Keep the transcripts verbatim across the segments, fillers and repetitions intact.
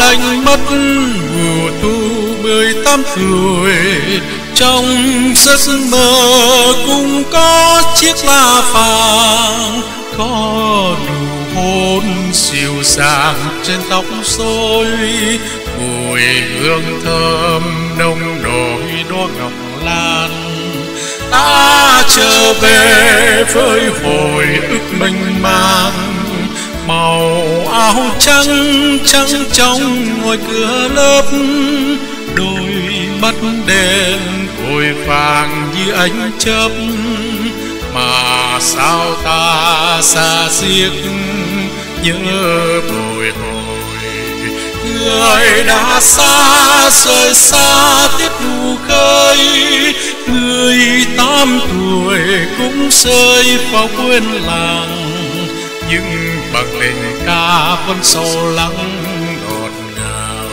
đánh mất mùa thu mười tám tuổi, trong giấc mơ cũng có chiếc la vàng, có nụ hôn dịu dàng trên tóc xôi, mùi hương thơm nồng nổi đóa ngọc lan. Ta trở về với hồi ức mênh mang, màu áo trắng trắng trong ngôi cửa lớp, đôi mắt đen vội vàng như ánh chớp. Mà sao ta xa xiết nhớ bồi hồi, người đã xa rời xa tiết nụ khơi, người tám tuổi cũng rơi vào quên làng, nhưng bằng tình ca vẫn sâu lắng ngọt ngào.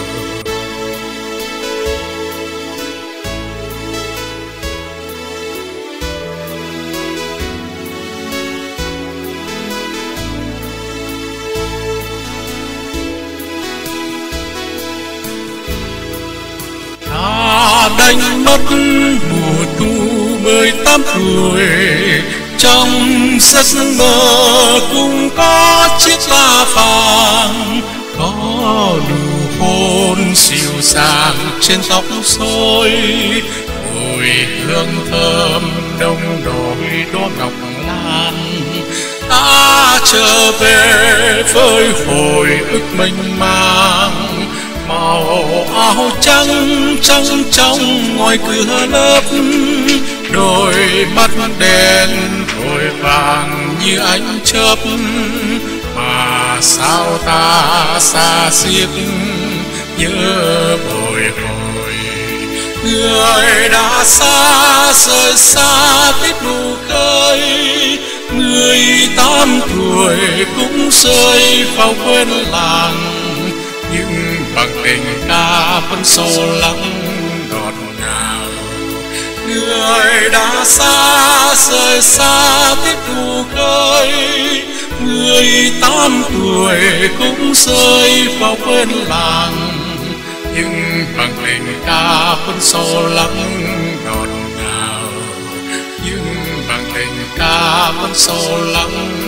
Ta đánh mất mùa thu mười tám tuổi, trong giấc mơ cũng có chiếc la vàng, có nụ hôn dịu dàng trên tóc xôi, mùi hương thơm nồng nổi đóa ngọc lan. Ta trở về với hồi ức mênh mang, màu áo trắng trắng trong ngoài cửa lớp, đôi mắt đen vội vàng như ánh chớp. Mà sao ta xa xiết nhớ bồi hồi, người đã xa rời xa tiết nụ khơi, người tám tuổi cũng rơi vào quên làng, nhưng bằng tình ca vẫn sâu lắng ngọt ngào. Người đã xa rời xa tiết nụ khơi, người tám tuổi cũng rơi vào quên làng, nhưng bằng tình ca vẫn sâu lắng ngọt ngào, nhưng bằng tình ca vẫn sâu lắng